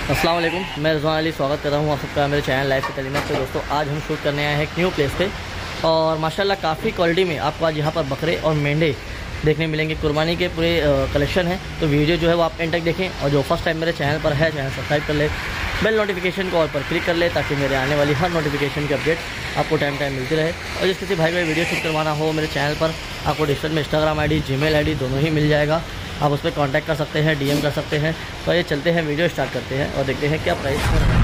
अस्सलाम वालेकुम, मैं रिजवान अली स्वागत कर रहा हूँ आप सबका मेरे चैनल लाइफ की तलीमत पे। दोस्तों आज हम शूट करने आए हैं एक न्यू प्लेस पे और माशाल्लाह काफ़ी क्वालिटी में आपको आज यहाँ पर बकरे और मेंढे देखने मिलेंगे। कुर्बानी के पूरे कलेक्शन है, तो वीडियो जो है वो आप एंड तक देखें। और जो फर्स्ट टाइम मेरे चैनल पर है, चैनल सब्सक्राइब कर ले, बेल नोटिफिकेशन को ऑल पर क्लिक कर ले ताकि मेरे आने वाली हर नोटिफिकेशन की अपडेट आपको टाइम मिलती रहे। और जिस किसी भाई को वीडियो शूट करवाना हो मेरे चैनल पर, आपको डिस्क्रिप्शन में इंस्टाग्राम ID, जीमेल ID दोनों ही मिल जाएगा। आप उस पर कांटेक्ट कर सकते हैं, DM कर सकते हैं। तो ये चलते हैं, वीडियो स्टार्ट करते हैं और देखते हैं क्या प्राइस है।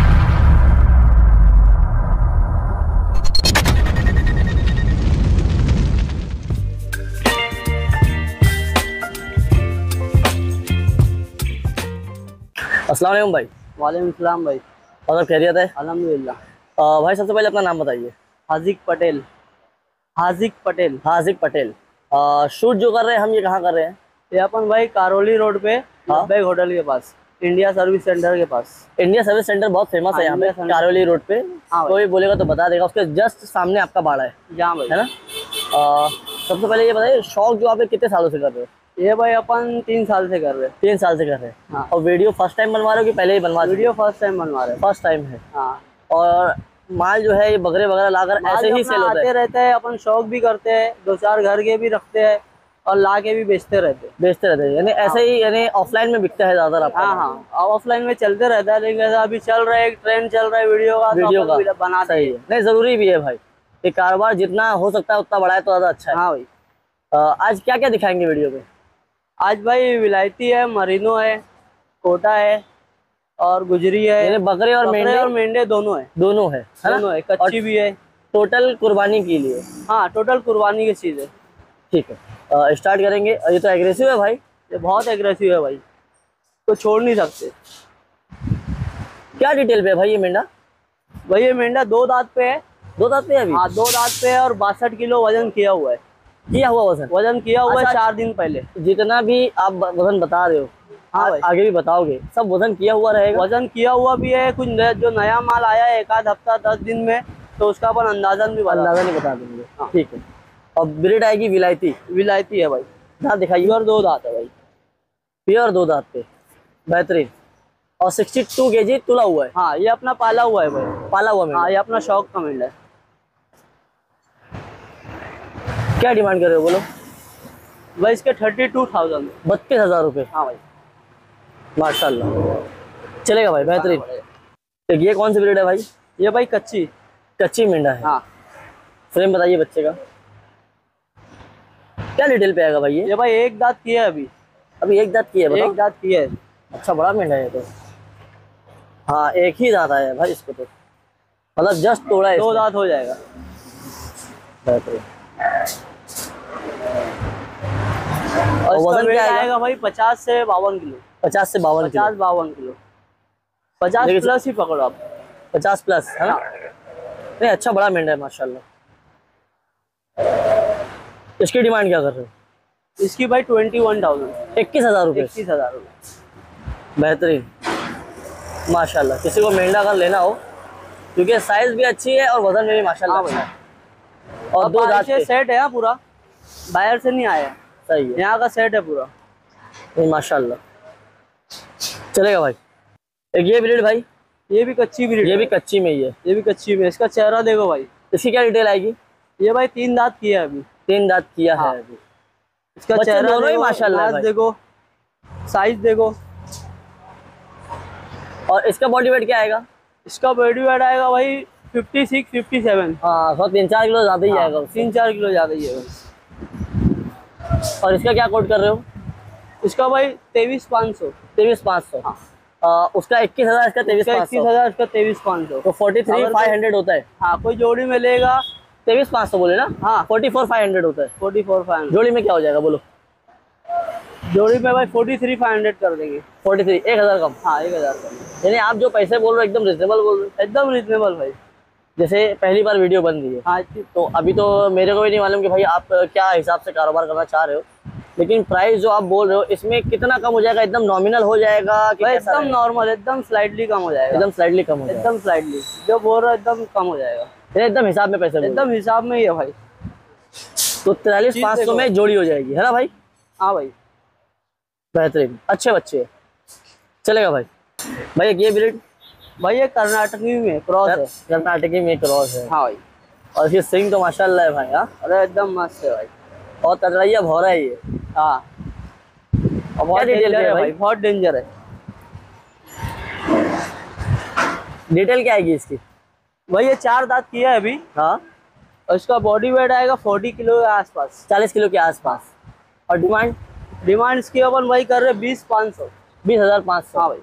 अस्सलाम वालेकुम भाई। वालेकुम सलाम भाई। और सब खैरियत है? अल्हम्दुलिल्लाह। भाई सबसे पहले अपना नाम बताइए। हाजिक पटेल। हाजिक पटेल। शूट जो कर रहे हैं हम, ये कहाँ कर रहे हैं? ये अपन भाई कारोली रोड पे बैग होटल के पास, इंडिया सर्विस सेंटर के पास। इंडिया सर्विस सेंटर बहुत फेमस है यहाँ पे कारोली रोड पे। कोई बोलेगा तो बता देगा, उसके जस्ट सामने आपका बाड़ा है जहाँ भाई, है ना। सबसे पहले ये बताइए, शौक जो आप कितने सालों से कर रहे हो? ये भाई अपन 3 साल से कर रहे हैं। 3 साल से कर रहे हैं। हाँ। और वीडियो फर्स्ट टाइम बनवा रहे हो कि पहले ही बनवा? वीडियो फर्स्ट टाइम बनवा रहे हैं। फर्स्ट टाइम है। हाँ। और माल जो है ये बकरे वगैरह लाकर ऐसे ही सेल होता है? रहते हैं, अपन शौक भी करते हैं, 2-4 घर के भी रखते हैं और ला के भी बेचते रहते हैं। यानी ऐसे ही, यानी ऑफलाइन में बिकता है ज्यादा आपका? हाँ, ऑफलाइन में चलते रहता है, लेकिन अभी चल रहा है, एक ट्रेंड चल रहा है वीडियो का बना। सही है, नहीं जरूरी भी है भाई, ये कारोबार जितना हो सकता है उतना बढ़ाए तो ज्यादा अच्छा है। हाँ भाई। आज क्या क्या दिखाएंगे वीडियो में? आज भाई विलायती है, मरीनो है, कोटा है और गुजरी है। यानी बकरे और मेंढे दोनों है। दोनों है, कच्ची भी है। टोटल कुर्बानी के लिए? हाँ, टोटल कुर्बानी की चीज है। ठीक है, स्टार्ट करेंगे। ये तो एग्रेसिव है भाई, ये बहुत एग्रेसिव है भाई, तो छोड़ नहीं सकते। क्या डिटेल पे है भाई ये मेंढा? भाई ये मेंढा 2 दांत पे है। 2 दांत पे है अभी? हाँ, 2 दांत पे है और 62 किलो वजन किया हुआ है। वजन किया हुआ है 4 दिन पहले। जितना भी आप वजन बता रहे हो, हाँ भाई, आगे भी बताओगे, सब वजन किया हुआ रहेगा? वजन किया हुआ भी है, कुछ जो नया माल आया है 1 आध हफ्ता 10 दिन में, तो उसका अपन अंदाजा नहीं बता देंगे। हाँ। ठीक है। और ब्रीड आएगी विलायती है भाई। दांत दिखाइए। प्योर 2 दांत है भाई। प्योर 2 दांत पे, बेहतरीन। और 62 kg तुला हुआ है? हाँ, ये अपना पाला हुआ है भाई। पाला हुआ मेंढा? हाँ, ये अपना शौक का मेंढा है। क्या डिमांड कर रहे हो बोलो? भाई इसके 32,000। 32,000 रुपये? हाँ भाई। माशाल्लाह, चलेगा भाई, बेहतरीन। तो ये कौन सी ब्रीड है भाई? ये भाई कच्ची मेंढा है। हाँ। फ्रेम बताइए बच्चे का, क्या डिटेल पे आएगा भाई ये भाई 1 दांत की है अभी 1 दांत की है? 1 दांत की है। अच्छा, बड़ा मेंढा है तो। हाँ, 1 ही दांत आया है भाई इसको, तो मतलब जस्ट तोड़ा है। 2 दांत हो जाएगा। बेहतरीन। और वजन क्या आएगा भाई? 50 से 52 किलो। 50 से 52 किलो। 50 प्लस ही पकड़ो आप। 50 प्लस है ना? नहीं, अच्छा बड़ा मेंढा है माशाल्लाह। इसकी डिमांड क्या कर रहे हो? इसकी भाई 21,000। 21,000 रुपये? 21,000 रुपये। बेहतरीन माशाल्लाह। किसी को मेंढा अगर लेना हो, क्योंकि साइज भी अच्छी है और वजन में भी माशाल्लाह अच्छा है। और 2 दांत से सेट है पूरा, बाहर से नहीं आया। सही है, यहाँ का सेट है पूरा। माशाल्लाह, चलेगा भाई। एक ये ब्रीड भाई, ये भी कच्ची ब्रीड, ये भी कच्ची में ही है। ये भी कच्ची में। इसका चेहरा देखो भाई। इसकी क्या डिटेल आएगी? ये भाई 3 दांत किया है अभी। 3 दांत किया है अभी। इसका चेहरा दोनों ही माशाल्लाह देखो, साइज देखो। और इसका बॉडी वेट क्या आएगा? इसका बॉडी वेट आएगा भाई 56, 57। हाँ, 3-4 किलो ज्यादा ही आएगा। 3-4 किलो ज्यादा ही है। और इसका क्या कोट कर रहे हो? इसका भाई 23,500। 23,500। हाँ। उसका 21,000, इसका 23,500, इसका 23,500, तो 43,500 होता है। हाँ, कोई जोड़ी में लेगा 23,500 बोले ना? हाँ, 44,500 होता है। 44,500 जोड़ी में क्या हो जाएगा बोलो? जोड़ी में भाई 43,500 कर देंगे। 43, 1,000 कम। हाँ, 1,000 कम। यानी आप जो पैसे बोल रहे हो एकदम रिजनेबल बोल रहे हो? एकदम रिजनेबल भाई। जैसे पहली बार वीडियो बन रही है, हाँ, तो अभी तो मेरे को भी नहीं मालूम कि भाई आप क्या हिसाब से कारोबार करना चाह रहे हो, लेकिन प्राइस जो आप बोल रहे हो इसमें कितना कम हो जाएगा? एकदम नॉमिनल हो जाएगा कि एकदम नॉर्मल, एकदम स्लाइटली कम हो जाएगा। एकदम स्लाइटली कम हो जाएगा? एकदम स्लाइटली, जो बोल रहा है एकदम कम हो जाएगा। एकदम हिसाब में पैसे? एकदम हिसाब में ही है भाई। तो 43,500 में जोड़ी हो जाएगी, है ना भाई? हाँ भाई। बेहतरीन, अच्छे बच्चे, चलेगा भाई। भाई ये ब्रीड भाई ये कर्नाटकी में क्रॉस है। कर्नाटकी में क्रॉस है। हाँ भाई। और इसकी सिंग तो माशाल्लाह है भाई। हाँ अरे एकदम मस्त है भाई। और तगड़िया भौरा है ये। हाँ और बहुत डिटेल है भाई, बहुत डेंजर है। डिटेल क्या आएगी इसकी? भाई ये 4 दांत किया है अभी। हाँ और इसका बॉडी वेट आएगा 40 किलो के आसपास, 40 किलो के आसपास। और डिमांड इसकी अपन भाई कर रहे 20,500। 20,500। हाँ भाई।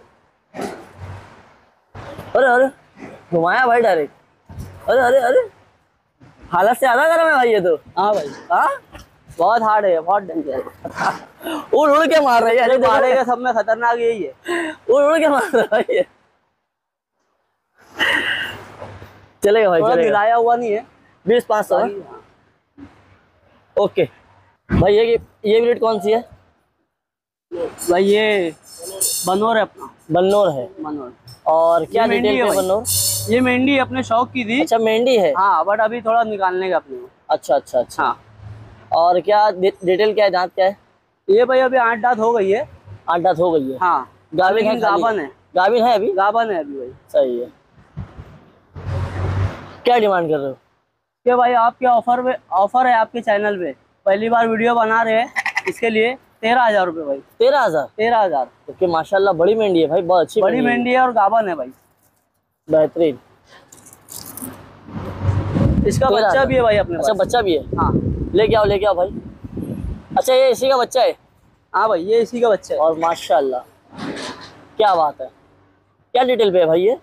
अरे अरे घुमाया भाई डायरेक्ट। अरे अरे अरे हालत से ज्यादा गर्म है भाई ये तो। हाँ भाई। हाँ बहुत हार्ड है, बहुत डेंजर है। उड़ उड़ के मार रही है। अरे मारेगा सब में खतरनाक यही है। उड़ उड़ के मार रहा है ये। चलेगा भाई, थोड़ा चलेगा। मिलाया हुआ नहीं है। 20,500। ओके भाई ये ब्रीड कौन सी है? भाई ये बनोर है अपना। बन्नौर है। बनोर। और क्या मेंढी डिटेल है पे भाई। बन्नौर? ये मेंढी अपने शौक की थी। अच्छा मेंढी है। हाँ बट अभी थोड़ा निकालने का अपने को। अच्छा अच्छा अच्छा। हाँ। और क्या डिटेल क्या है, दांत क्या है? ये भाई अभी 8 दांत हो गई है। 8 दांत हो गई है। हाँ गाभिन है? गाभन है। गाभिन है अभी? गाभन है अभी भाई। सही है। क्या डिमांड कर रहे हो? कि भाई आपके ऑफर है आपके चैनल पे, पहली बार वीडियो बना रहे हैं, इसके लिए 13,000 रुपये भाई। 13,000? 13,000। ओके माशाल्लाह बड़ी मेंढी है भाई, बहुत अच्छी बड़ी मेंढी है और गाभन है भाई। बेहतरीन। इसका बच्चा भी है भाई अपने पास। अच्छा बच्चा भी है? हाँ लेके आओ भाई। अच्छा ये इसी का बच्चा है? हाँ भाई ये इसी का बच्चा है। और माशाल्लाह क्या बात है। क्या डिटेल पे है भाई ये?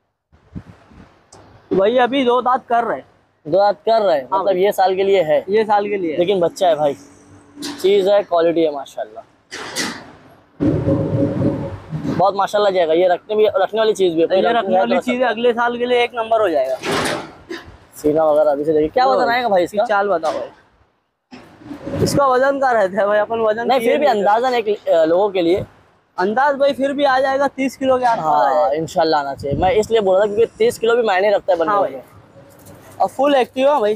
भाई अभी 2 दांत कर रहे हैं। 2 दांत कर रहे हैं। हाँ मतलब ये साल के लिए है? ये साल के लिए है। लेकिन बच्चा है भाई, चीज है, क्वालिटी है माशाल्लाह। बहुत माशाल्लाह जाएगा ये। रखने वाली चीज भी है। ये रखने वाली चीज है, अगले साल के लिए 1 नंबर हो जाएगा। सीना वगैरह अभी से देखिए। क्या वजन आएगा भाई इसका? चाल बताओ भाई। इसका वजन का रहता है भाई, अपन वजन नहीं फिर भी अंदाजन एक लोगों के लिए अंदाज भाई फिर भी आ जाएगा 30 किलो के आसपास। हाँ इंशाल्लाह आना चाहिए। मैं इसलिए बोल रहा था क्योंकि 30 किलो भी मायने रखता है बनने हाँ में। और फुल एक्टिव है भाई।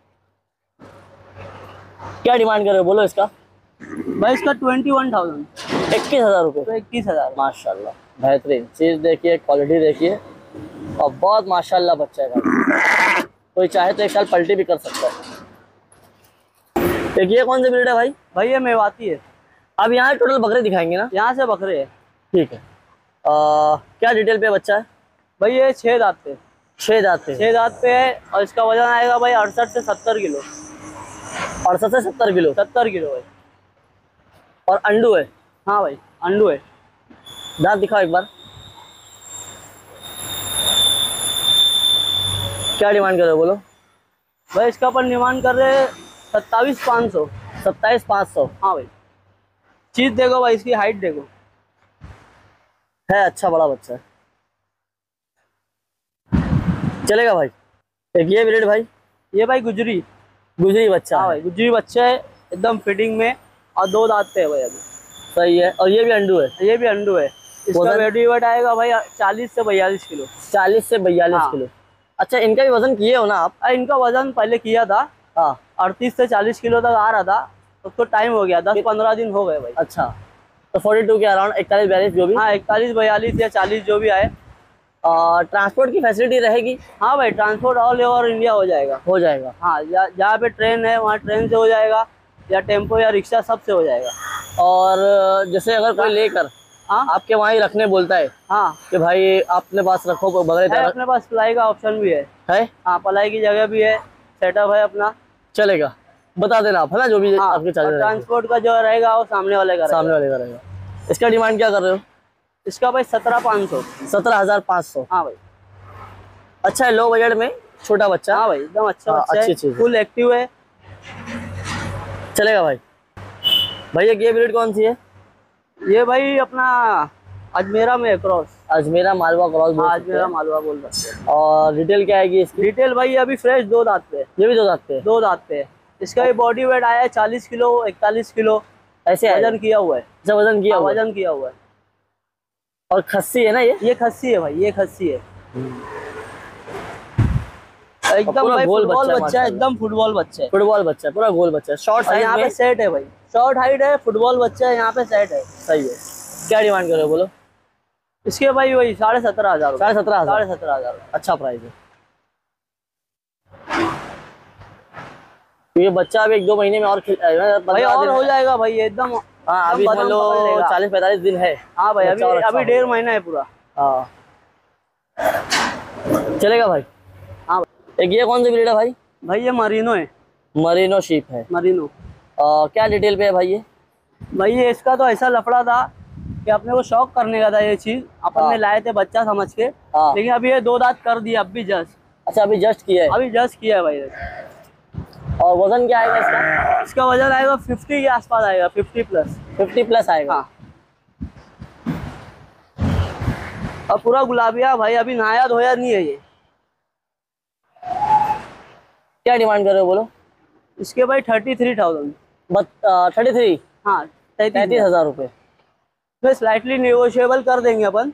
क्या डिमांड कर रहे हो बोलो इसका? भाई इसका 21,000। 21,000 रुपये? तो 21,000। माशाल्लाह बेहतरीन चीज देखिए, क्वालिटी देखिए और बहुत माशाल्लाह बच्चा है भाई। कोई चाहे तो 1 साल पलटी भी कर सकता है। देखिए कौन सी ब्रीड है भाई? भाई ये मेवाती है। अब यहाँ टोटल बकरे दिखाएंगे ना? यहाँ से बकरे है। ठीक है। क्या डिटेल पे बच्चा है? भाई ये 6 दांत पे। 6 दांत पे? 6 दांत पे है और इसका वजन आएगा भाई 68 से 70 किलो। 68 से 70 किलो? 70 किलो भाई। और अंडू है? हाँ भाई अंडू है। दांत दिखाओ एक बार। क्या डिमांड कर रहे हो बोलो? भाई इसका अपन डिमांड कर रहे हैं 27,500। 27,500? हाँ भाई। चीज देखो भाई, इसकी हाइट देखो। है अच्छा बड़ा बच्चा है। चलेगा भाई। एक ये ब्रीड भाई? ये भाई गुजरी बच्चा। हाँ भाई गुजरी बच्चा है, एकदम फिटिंग में और 2 दांत पे है भाई अभी। सही है। और ये भी अंडू है? ये भी अंडू है। इसका बॉडी वेट आएगा भाई 40 से 42 किलो। 40 से 42 किलो। अच्छा इनका भी वजन किए हो ना आप? इनका वजन पहले किया था। हाँ 38 से 40 किलो तक आ रहा था, उसको टाइम हो गया, 10-15 दिन हो गए भाई। अच्छा तो 42 के अराउंड 41-42 जो भी? हाँ 41-42 या 40 जो भी आए। ट्रांसपोर्ट की फैसिलिटी रहेगी? हाँ भाई ट्रांसपोर्ट ऑल ओवर इंडिया हो जाएगा। हो जाएगा। हाँ जहाँ पे ट्रेन है वहाँ ट्रेन से हो जाएगा, या टेम्पो या रिक्शा सब से हो जाएगा। और जैसे अगर कोई लेकर आपके वहाँ ही रखने बोलता है हाँ कि भाई अपने पास रखो बगैर? अपने पास पलाई का ऑप्शन भी है। हाँ पलाई की जगह भी है, सेटअप है अपना। चलेगा, बता देना आप है ना जो भी आपके चार्जेस। ट्रांसपोर्ट का जो रहेगा वो सामने वाले का रहेगा। इसका डिमांड क्या कर रहे हो? इसका भाई 17,500। 17,500? हाँ भाई। अच्छा है, लो बजट में छोटा बच्चा। हाँ भाई एकदम अच्छा बच्चा है, अच्छी चीज, फुल एक्टिव है। चलेगा भाई। भैया ये ब्रीड कौन सी है? ये भाई अपना अजमेरा में क्रॉस। अजमेरा मालवा क्रॉस? अजमेरा मालवा बोल सकते हैं। और डिटेल क्या आएगी इसकी? डिटेल भाई अभी फ्रेश 2 दांत पे। ये भी 2 दांत पे? 2 दांत पे। इसका भी बॉडी वेट आया है 40 किलो 41 किलो ऐसे वजन किया हुआ है। अच्छा वजन किया हुआ है। और खस्सी है ना ये खस्सी है भाई, ये खस्सी है। एकदम भाई फुटबॉल बच्चा है, एकदम फुटबॉल बच्चा है। फुटबॉल बच्चा है, पूरा गोल बच्चा है। शॉर्ट साइज यहाँ पे सेट है भाई, शॉर्ट हाइट है, फुटबॉल बच्चा है, यहाँ पे सेट है। सही है। क्या डिमांड कर रहे हो बोलो? इसके भाई वही 17,500। 17,500। 17,500। अच्छा प्राइस है। ये बच्चा अभी 1-2 महीने में और भाई और हो जाएगा भाई एकदम। हाँ अभी मान लो 40-45 दिन है। हाँ भाई अभी 1.5 महीना है पूरा। हाँ चलेगा भाई। हाँ एक ये कौन सी ब्रीड है भाई? भाई ये मरीनो है। मरीनो शीप है। मरीनो। क्या डिटेल पे है भाई ये? भाई ये इसका तो ऐसा लफड़ा था कि अपने को शौक करने का था ये चीज, अपन ने लाए थे बच्चा समझ के। लेकिन अभी ये 2 दांत कर दिया अब भी जस्ट। अच्छा अभी जस्ट किया है? अभी जस्ट किया है भाई। और वजन क्या आएगा इसका? इसका वजन आएगा 50 के आसपास आएगा, 50+। 50+ आएगा। हाँ। और पूरा गुलाबिया भाई, अभी नहाया धोया नहीं है ये। क्या डिमांड कर रहे हो बोलो? इसके भाई 33,000। 33? हाँ 33,000 रुपये। तो स्लाइटली नेगोशिएबल कर देंगे अपन।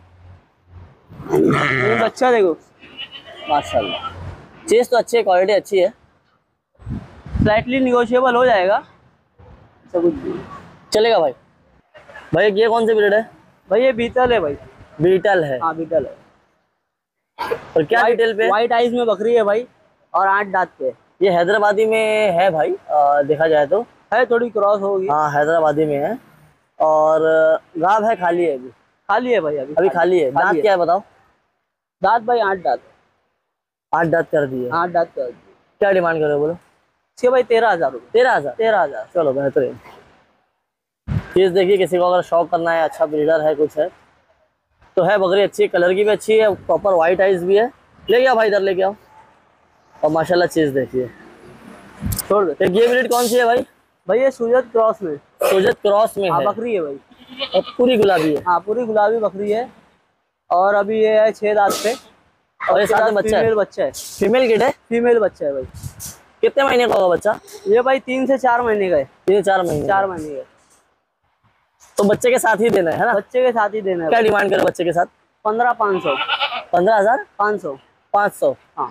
बच्चा देखो माशाल्लाह, चीज तो अच्छी है, क्वालिटी अच्छी है, स्लाइटली नेगोशिएबल हो जाएगा, सब कुछ चलेगा भाई। भाई ये कौन सी ब्रीड है? भाई ये बीटल है भाई। बीटल है? हाँ बीटल है। और क्या डिटेल पे? व्हाइट आइज में बकरी है भाई और 8 दांत पे। ये हैदराबादी में है भाई, देखा जाए तो है, थोड़ी क्रॉस होगी। हाँ हैदराबादी में है। और गाभ है, खाली है अभी? खाली है भाई अभी खाली है। दांत क्या है बताओ? दांत भाई 8 दांत। 8 दांत कर दिए? 8 दांत कर दिए। क्या डिमांड कर रहे हो बोलो? इसके भाई 13,000 रुपये। 13,000? 13,000। चलो बेहतरीन चीज। देखिए किसी को अगर शौक करना है, अच्छा ब्रीडर है, कुछ है तो है। बकरी अच्छी है, कलर की भी अच्छी है, प्रॉपर व्हाइट आइज भी है। ले आओ भाई, इधर लेके आओ। और माशाल्लाह चीज देखिए, छोड़ दे। ये ब्रीड कौन सी है भाई? भाई ये सूजत क्रॉस में। सूजत क्रॉस में है है? बकरी है भाई। और पूरी गुलाबी है? हाँ पूरी गुलाबी बकरी है। और अभी ये है 6 दांत पे। और ये साथ में बच्चा है? बच्चा है। फीमेल किड है? फीमेल बच्चा है भाई। कितने महीने का होगा बच्चा? ये भाई 3 से 4 महीने का है। 3 से 4 महीने? 4 महीने का। तो बच्चे के साथ ही देना है ना? बच्चे के साथ ही देना है। क्या डिमांड करे बच्चे के साथ? 15,500। 15,500? 500? हाँ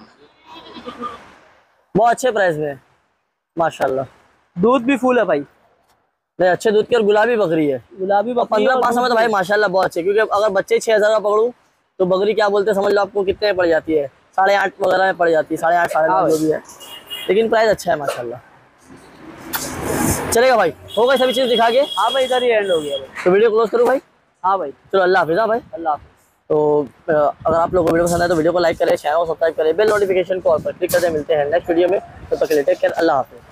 बहुत अच्छे प्राइस में, माशाल्लाह। दूध भी फुल है भाई। नहीं अच्छे दूध की और गुलाबी बकरी है। गुलाबी बकरी 15,500 में तो भाई माशाल्लाह बहुत अच्छे। क्योंकि अगर बच्चे 6,000 का पकड़ू तो बकरी क्या बोलते हैं समझ लो आपको कितने में पड़ जाती है? 8.5 वगैरह में पड़ जाती है, 8.5 9.5 जो भी है। लेकिन प्राइस अच्छा है माशाल्लाह। चलेगा भाई, हो गए सभी चीज दिखा के? हाँ भाई इधर ही एंड हो गया भाई। तो वीडियो क्लोज करूँ भाई? हाँ भाई। चलो अल्लाह हाफिज़। हाँ भाई अल्लाह हाफिज़। तो अगर आप लोगों को वीडियो पसंद आए तो वीडियो को लाइक करें, चैनल को सब्सक्राइब करें, बेल नोटिफिकेशन को ऑल पर क्लिक करके मिलते हैं नेक्स्ट वीडियो में। तब तक के लिए टेक केयर, अल्लाह हाफिज़।